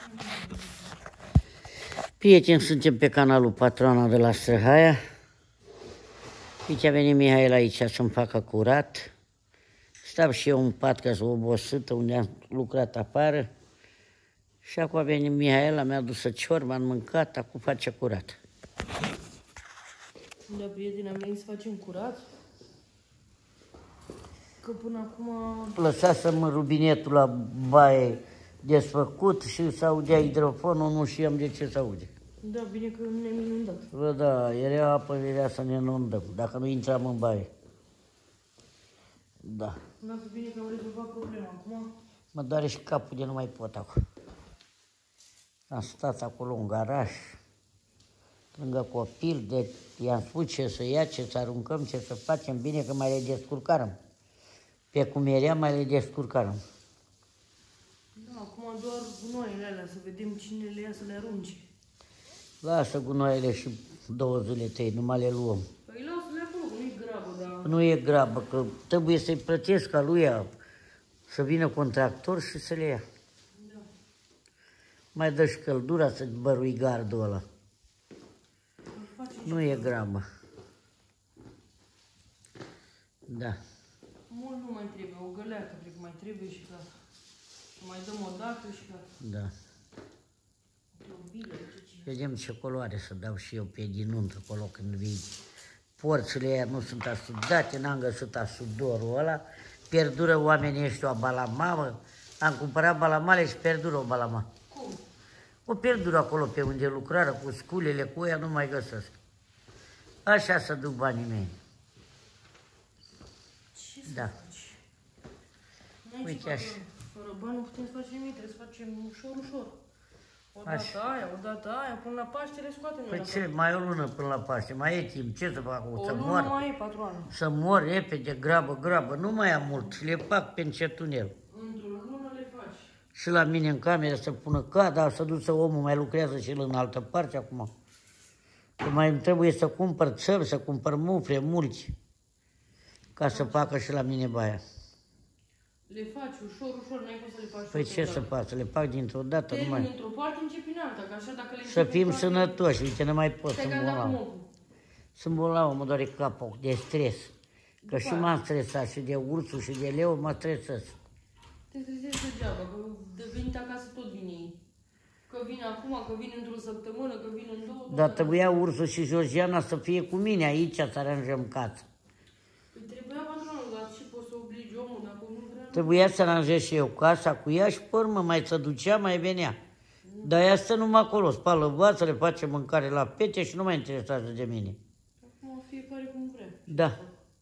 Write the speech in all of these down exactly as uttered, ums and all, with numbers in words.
Prieteni, suntem pe canalul Patroana de la Străhaia. Aici a venit Mihaela aici să-mi facă curat. Stau și eu în pat că sunt obosită, unde am lucrat afară. Și acum a venit Mihaela, mi-a dus ciorba, am mâncat, acum face curat. Da, prieteni, am venit să facem curat. Că până acum... Lăsasem rubinetul la baie desfăcut și s-audea hidrofonul, nu știam de ce s-aude. Da, bine că nu ne-am inundat. Bă, da, era apă, era să ne inundăm, dacă nu intram în baie. Da. Dacă bine că am rezolvat problema acum. Mă doare și capul de nu mai pot acum. Am stat acolo în garaj, lângă copil, de i-am spus ce să ia, ce să aruncăm, ce să facem, bine că mai le descurcarăm. Pe cum era, mai le descurcarăm. Da, acum doar gunoaiele alea, să vedem cine le ia să le arunce. Lasă gunoaiele și două zile, trei, numai le luăm. Păi lasă-le acolo, că nu-i grabă, dar... Nu e grabă, că trebuie să-i plătesc ca lui să vină contractor și să le ia. Da. Mai dă și căldura să bărui gardul ăla. Nu e grabă. Da. Mult nu mai trebuie, o găleată cred că mai trebuie și gata. Mai dăm o dată și gata. Da. Vedem ce culoare să dau și eu pe din nuntă acolo când vii. Porțile aia nu sunt asudate, n-am găsit asudorul ăla. Pierdură oamenii ăștia o balamamă. Am cumpărat balamale și pierdură o balama. Cum? O pierdură acolo pe unde lucrară, cu sculele, cu ea nu mai găsesc. Așa să duc banii mei. Ce să da. faci? Uite așa. Fără bani nu putem să facem nimic, trebuie să facem ușor, ușor. Odată aia, odată aia, până la Paște le scoatem. Păi ce, mai e o lună până la Paște, mai e timp, ce să fac? O să lună mor? mai e, patroană. Să mor repede, grabă, grabă, nu mai am mult, le fac pe încetunel. Într-o lună le faci. Și la mine în cameră să pună cada, să ducă omul, mai lucrează și el în altă parte acum. Că mai trebuie să cumpăr țări, să cumpăr mufle mulți, ca să facă și la mine baia. Le faci ușor, ușor, n-ai cum să le faci. Păi ce să fac, să le fac dintr-o dată? Termin Numai... într-o parte, începi în alta, că așa dacă le Să fim sănătoși, uite, nu mai pot, sunt bolnav. Sunt bolnav, mă doare capul, de stres. Că și m-am stresat, și de ursul, și de leu, mă stresez. Te stresezi degeaba, că de venit acasă tot vine ei. Că vine acum, că vine într-o săptămână, că vine în două... Dar trebuia ursul și Georgiana să fie cu mine aici, să aranjăm casă. Păi trebuia, patronul, dar și poți să obligi omul dacă nu vrea... Trebuia să aranjez și eu casa cu ea și pe urmă mai se ducea, mai venea. Dar ea stă numai acolo, spală vață, le face mâncare la pete și nu mai interesează de mine. Acum fiecare cum vrea. Da.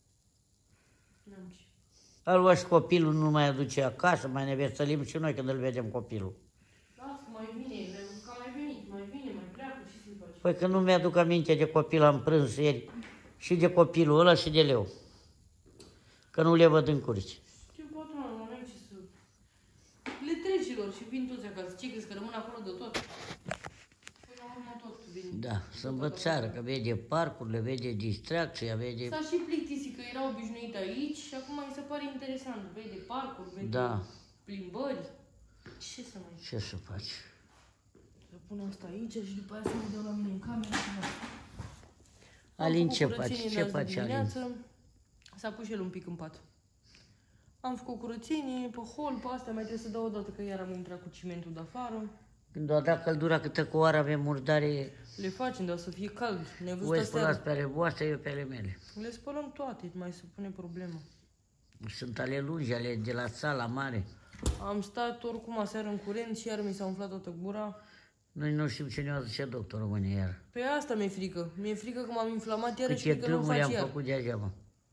A luat și copilul, nu mai aduce acasă, mai ne veselim și noi când îl vedem copilul. Lasă, mai vine, că mai venit, mai vine, mai pleacă, ce să-i faci? Păi că nu mi-aduc aminte de copil, am prânz ieri și de copilul ăla și de leu. Că nu le văd în curți. Știu, patronul, nu ai ce să... Le trecilor și vin toți acasă. Ce crezi, că rămân acolo de tot? Păi la urmă tot vine. Da, să învățară, că vede parcurile, vede distracția, vede... S-a și plictisit, că era obișnuit aici și acum mi se pare interesant. Vede parcuri, vede da. plimbări. Ce să mai... Ce să faci? Să pun asta aici și după aia să mă dau la mine în cameră și nu. Alin, ce faci? Ce faci, Alin? S-a pus el un pic în pat. Am făcut curățenie pe hol, pe astea mai trebuie să dau o dată, că iar am intrat cu cimentul de afară. Când o dat căldura câtă cu oară avem murdare... Le facem, dar să fie cald. Voi spălați pe ale voastre, eu pe ale mele. Le spălăm toate, mai se pune problemă. Sunt ale lungi, ale de la sala mare. Am stat oricum aseară în curent și iar mi s-a umflat toată gura. Noi nu știm ce ne-a zice doctorul mâine iar. Pe asta mi-e frică. Mi-e frică că m-am inflamat iară și Câte că nu fac am iar. făcut degeaba.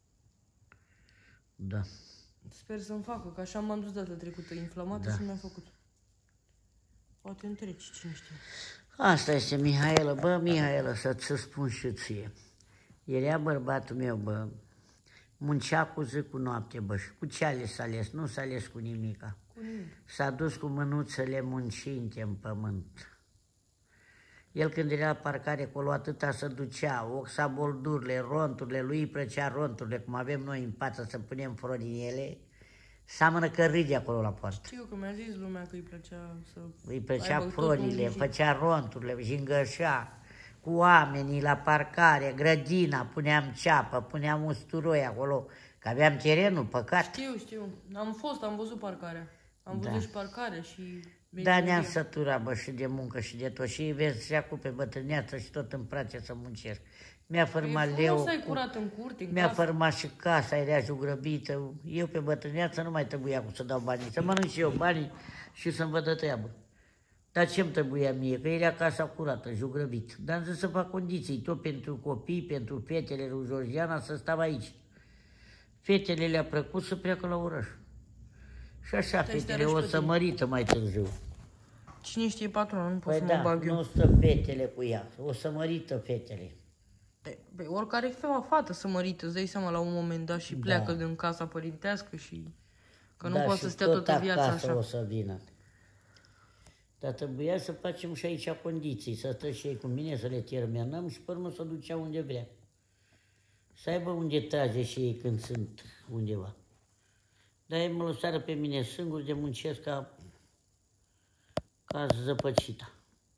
Da. Sper să-mi facă, că așa m-am dus data trecută inflamată da. Și mi-a făcut. Poate întreci, cine știe. Asta este, Mihaela. Bă, Mihaela, să-ți spun și ție. Era bărbatul meu, bă, muncea cu zi cu noapte, bă, și cu ce ales s-a ales? Nu s-a ales cu nimica. Cu nimic. S-a dus cu mânuțele muncinte în pământ. El când era la parcare acolo, atâta se ducea, oxaboldurile, ronturile, lui îi plăcea ronturile, cum avem noi în față să punem flori în ele, Seamănă că râde acolo la poartă. Știu că mi-a zis lumea că îi plăcea să... Îi plăcea aibă tot frolile, un- făcea ronturile, jingășea cu oamenii la parcare, grădina, puneam ceapă, puneam usturoi acolo, că aveam terenul, păcat. Știu, știu. Am fost, am văzut parcarea. Am Da. văzut și parcarea și... Da, ne-am săturat, bă, și de muncă și de tot. Și vezi, și acum pe bătrâneață și tot îmi place să muncesc. Mi-a fărmat E leu, frumos să ai curat în curte, în mi-a casă. fărmat și casa, era jugrăbită. Eu pe bătrâneață nu mai trebuia cu să dau banii, să mănânc și eu banii și să-mi văd de treabă. Dar ce-mi trebuia mie? Că era casa curată, jugrăbit. Dar am zis să fac condiții, tot pentru copii, pentru fetele lui Georgiana, să stau aici. Fetele le-a plăcut să pleacă la oraș. Și așa, Te-ai fetele stăruși o pe să tine. mărită mai târziu. Cine știe patronul, nu pot Păi să da, mă bag eu. nu stă fetele cu ea, o să mărită fetele. Pe, pe oricare fea, fată să mărită, îți dai seama la un moment dat și pleacă Da. din casa părintească și... Că nu Da, poate și să stea tot toată viața acasă așa. o să vină. Dar trebuia să facem și aici condiții, să stă și ei cu mine, să le terminăm și pe urmă să ducea unde vrea. Să aibă unde trage și ei când sunt undeva. Dar ei mă lăsară pe mine singur de muncesc ca, ca zăpăcita.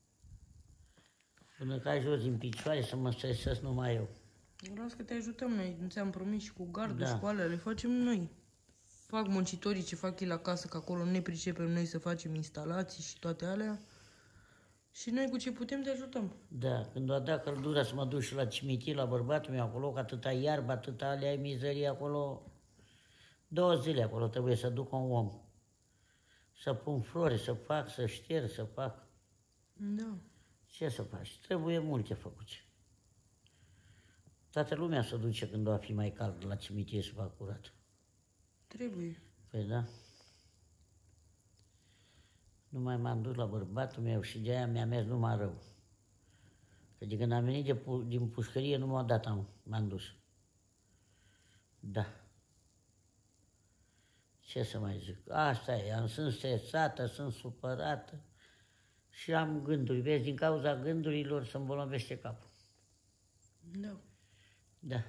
Până ca jos din picioare să mă stresez numai eu. Vreau să te ajutăm noi, nu ți-am promis și cu gardul Da. și cu alea, le facem noi. Fac muncitorii ce fac ei la casă, că acolo nu ne pricepem noi să facem instalații și toate alea. Și noi cu ce putem te ajutăm. Da, când a dat căldura să mă duc și la cimitir, la bărbatul meu acolo, că atâta iarbă, atâta alea mizerie acolo, două zile acolo trebuie să duc un om. Să pun flori, să fac, să șterg, să fac. Da. Ce să faci? Trebuie multe făcute. Toată lumea se duce când va fi mai cald la cimitir să fac curat. Trebuie. Păi da. Numai m-am dus la bărbatul meu și de-aia mi-a mers numai rău. Că de când am venit de pu- din pușcărie, nu m-a dat, am, m-am dus. Da. Ce să mai zic? Asta e, am, sunt stresată, sunt supărată și am gânduri. Vezi, din cauza gândurilor să-mi bolnavește capul. Da. Da.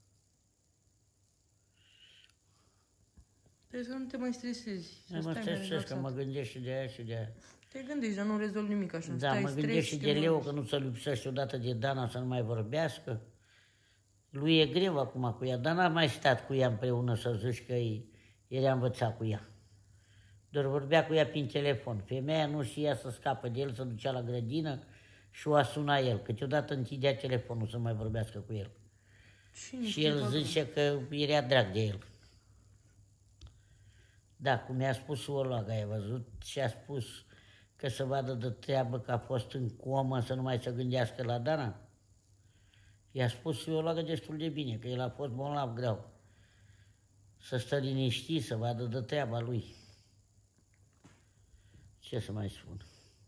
Trebuie să nu te mai stresezi. Să Mă stai mai stresez că relaxat. mă gândesc și de aia și de aia. Te gândești, dar nu rezolvi nimic așa. Da, Stai mă stres gândesc și te de Leo gândești. că nu se lipsește odată de Dana să nu mai vorbească. Lui e greu acum cu ea, dar n-am mai stat cu ea împreună să zici că era învățat cu ea. Doar vorbea cu ea prin telefon. Femeia nu știa să scapă de el, să ducea la grădină și o asuna el. Câteodată întindea telefonul să mai vorbească cu el. Cine Și știe, el patron? zice că era drag de el. Da, cum mi-a spus urologa, ai văzut? Și a spus că să vadă de treabă că a fost în comă, să nu mai se gândească la Dana. I-a spus urologa destul de bine, că el a fost bolnav greu. Să stă liniștit, să vadă de treaba lui. Ce să mai spun?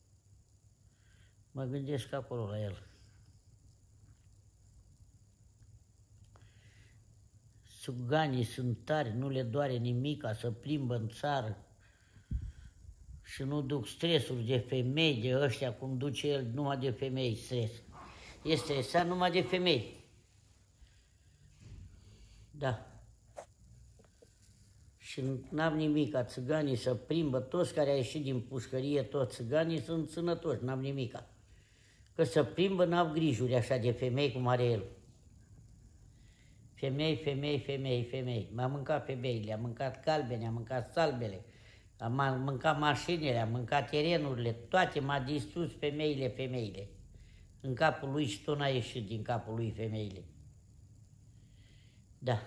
Mă gândesc acolo la el. Țuganii sunt tari, nu le doare nimica, să plimbă în țară și nu duc stresuri de femei, de ăștia, cum duce el numai de femei stres. E stresat numai de femei. Da. Și n-am nimica, țiganii să plimbă, toți care au ieșit din pușcărie, toți țiganii sunt sănătoși, n-am nimica. Că să plimbă n-au grijuri așa de femei cum are el. Femei, femei, femei, femei. M-a mâncat femeile, am mâncat calbene, am mâncat salbele, am mâncat mașinile, am mâncat terenurile, toate m-a distrus femeile, femeile. În capul lui și tot n-a ieșit din capul lui femeile. Da.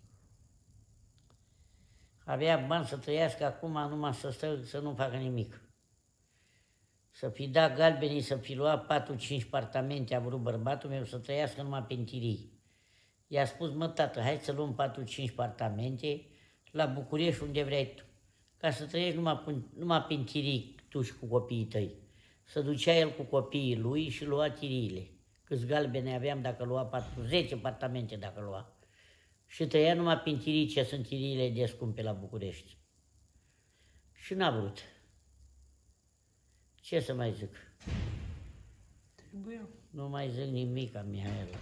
Avea bani să trăiască acum, numai să stă, să nu facă nimic. Să fi dat galbenii, să fi luat patru cinci apartamente, a vrut bărbatul meu să trăiască numai pe întirii. I-a spus, mă, tată, hai să luăm patru cinci apartamente la București, unde vrei tu, ca să trăiești numai, numai pe întirii, tu și cu copiii tăi. Să ducea el cu copiii lui și lua tiriile. Câți galbene aveam dacă lua patru, zece apartamente dacă lua. Și trăia numai pe întirii, ce sunt tiriile de scumpe la București. Și n-a vrut. Ce să mai zic? Trebuia. Nu mai zic nimic, Mihaela.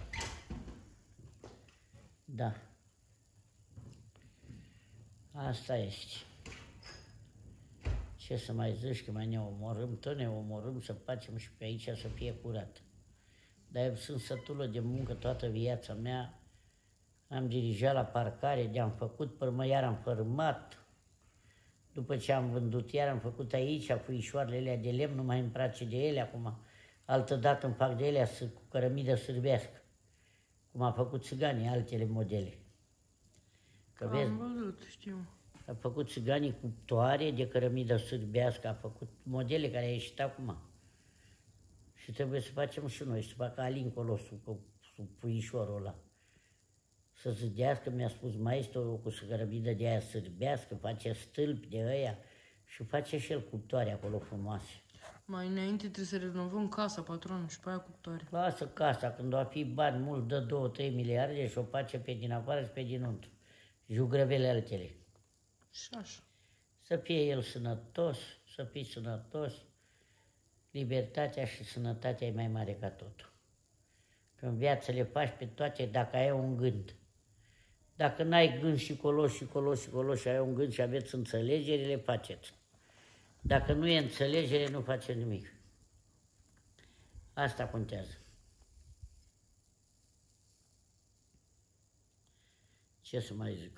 Da. Asta este. Ce să mai zici, că mai ne omorâm, tot ne omorâm să facem și pe aici să fie curat. Dar eu sunt sătulă de muncă toată viața mea. Am dirijat la parcare, de-am făcut, până iar am fărâmat. După ce am vândut, iar am făcut aici puișoarele alea de lemn, nu mai îmi place de ele acum. Altădată îmi fac de ele cu cărămidă sârbească, cum a făcut țiganii, altele modele. Că Am vezi, văzut, știu. a făcut țiganii cuptoare de cărămidă sârbească, a făcut modele care a ieșit acum. Și trebuie să facem și noi, să facă alin colo sub, sub puișorul ăla. Să zidească, mi-a spus maestrul cu cărămidă de aia sârbească, face stâlpi de ăia și face și el cuptoare acolo frumoase. Mai înainte trebuie să renovăm casa, patronul, și pe aia cuptoare. Lasă casa, când va fi bani mult, dă două trei miliarde și o face pe din afară și pe dinăuntru. Jugrăvele altele. Și așa. Să fie el sănătos, să fii sănătos. Libertatea și sănătatea e mai mare ca totul. Că în viață le faci pe toate dacă ai un gând. Dacă n-ai gând și colo și colo și colo și ai un gând și aveți înțelegere, le faceți. Dacă nu e înțelegere, nu faceți nimic. Asta contează. Ce să mai zic?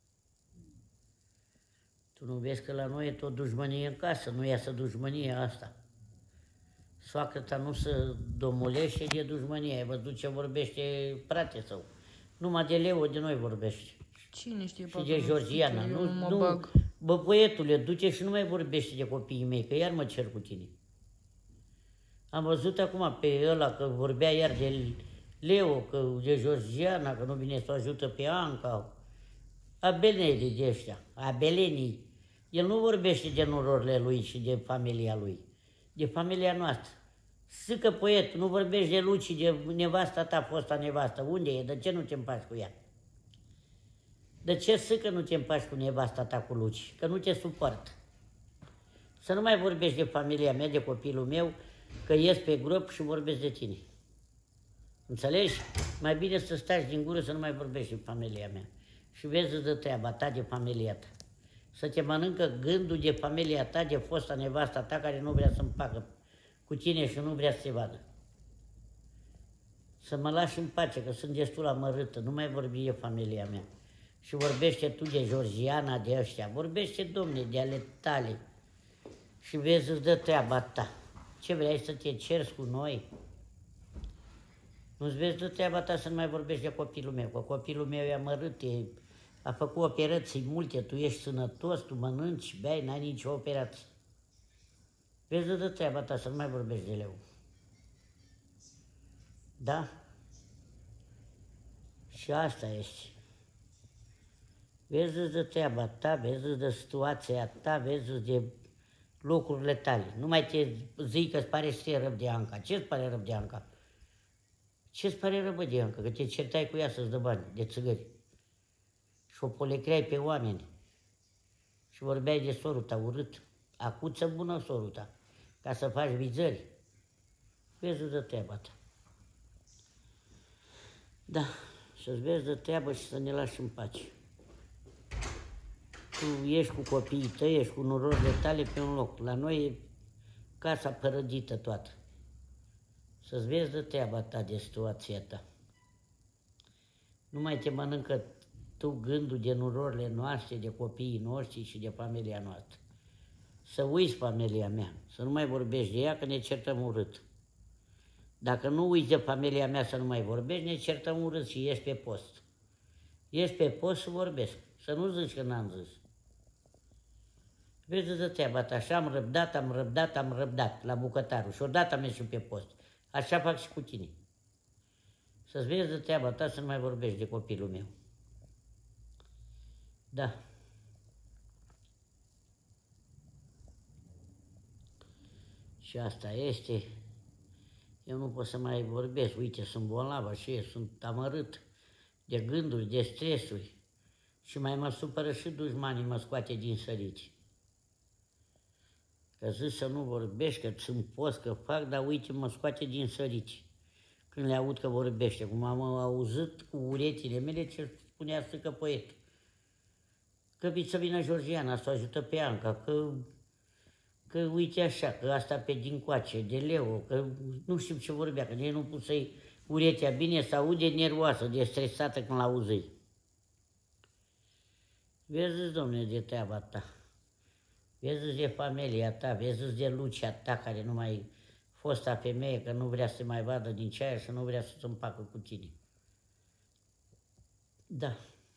Tu nu vezi că la noi e tot dușmănie în casă, nu iasă dușmănie asta. Soacră ta nu se domolește de dușmănie, ai văzut ce vorbește frate său. Numai de Leo de noi vorbește. Cine știe, Și de Georgiana. Nu, nu mă nu, bag. bă, băietule, du-te și nu mai vorbește de copiii mei, că iar mă cer cu tine. Am văzut acum pe ăla că vorbea iar de Leo, că de Georgiana, că nu vine să o ajută pe Anca. Abelenii de ăștia, abelenii. El nu vorbește de nororile lui și de familia lui, de familia noastră. Sâcă poet, nu vorbești de Luci, de nevasta ta, fosta nevastă. Unde e? De ce nu te împaci cu ea? De ce sâcă nu te împaci cu nevasta ta, cu Luci? Că nu te suport. Să nu mai vorbești de familia mea, de copilul meu, că ies pe grob și vorbesc de tine. Înțelegi? Mai bine să stai din gură să nu mai vorbești de familia mea. Și vezi de treaba ta, de familia ta. Să te mănâncă gândul de familia ta, de fosta nevasta ta, care nu vrea să împacă cu tine și nu vrea să te vadă. Să mă lași în pace, că sunt destul amărâtă, nu mai vorbi de familia mea. Și vorbește tu de Georgiana, de ăștia, vorbește, domne, de ale tale. Și vezi, îți dă treaba ta. Ce vrei să te ceri cu noi? Nu-ți vezi de treaba ta să nu mai vorbești de copilul meu, că copilul meu e amărât, e, a făcut operații multe, tu ești sănătos, tu mănânci, beai, n-ai nicio operație. Vezi de treaba ta să nu mai vorbești de Leu. Da? Și asta este. Vezi de treaba ta, vezi de situația ta, vezi de lucrurile tale. Nu mai te zic că-ți pare să te răb de Anca. Ce-ți pare răb de Anca? Ce-ți pare răbă de Anca? Că te certai cu ea să-ți dă bani de țigări. Și o polecreai pe oameni. Și vorbeai de sorul ta urât. Acuță bună sorul ta. Ca să faci vizări. Vezi de treaba ta. Da, să-ți vezi de treabă și să ne lași în pace. Tu ești cu copiii tăi, ești cu nororile tale pe un loc. La noi e casa părădită toată. Să-ți vezi de treaba ta, de situația ta. Nu mai te mănâncă tu gândul de nurorile noastre, de copiii noștri și de familia noastră. Să uiți familia mea, să nu mai vorbești de ea, că ne certăm urât. Dacă nu uiți de familia mea să nu mai vorbești, ne certăm urât și ești pe post. Ești pe post să vorbesc, să nu zici că n-am zis. Vezi de treaba ta, așa am răbdat, am răbdat, am răbdat la bucătarul și odată am ieșit pe post. Așa fac și cu tine. Să-ți vezi de treaba ta să nu mai vorbești de copilul meu. Da. Și asta este. Eu nu pot să mai vorbesc. Uite, sunt bolnavă și eu sunt amărât de gânduri, de stresuri. Și mai mă supără și dușmanii, mă scoate din săriți. Că zic să nu vorbești, că sunt post, că fac, dar uite, mă scoate din săriți. Când le aud că vorbește, cum am auzit cu urechile mele ce spunea Sâcă poet. Că să vină Georgiana să o ajută pe Anca, că că uite așa, că asta pe dincoace, de Leo, că nu știu ce vorbea, că nici nu pus să-i uretea bine, să aude nervoasă, de stresată când l-auzi. Vezi, domne, de treaba ta. Vezi de familia ta, vezi de Lucia ta, care nu mai fosta femeie, că nu vrea să mai vadă din ceaia și nu vrea să se împacă cu tine. Da.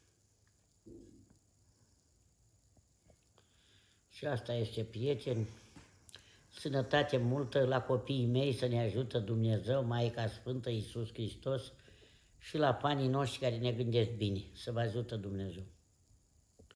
Și asta este, prieteni. Sănătate multă la copiii mei, să ne ajută Dumnezeu, Maica Sfântă, Iisus Hristos, și la panii noștri care ne gândesc bine. Să vă ajută Dumnezeu.